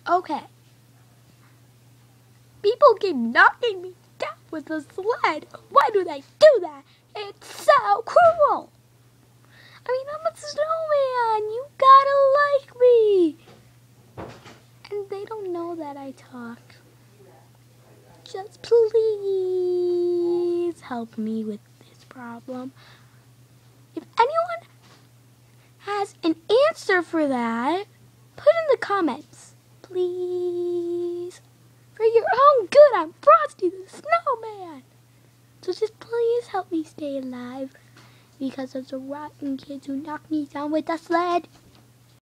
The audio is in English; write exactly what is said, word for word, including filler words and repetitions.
Okay. People keep knocking me down with a sled. Why do they do that? It's so cruel. I mean, I'm a snowman. You gotta like me. And they don't know that I talk. Just please help me with this problem. If anyone has an answer for that, put in the comments, please. For your own good, I'm Frosty the Snowman. So just please help me stay alive because of the rotten kids who knocked me down with a sled.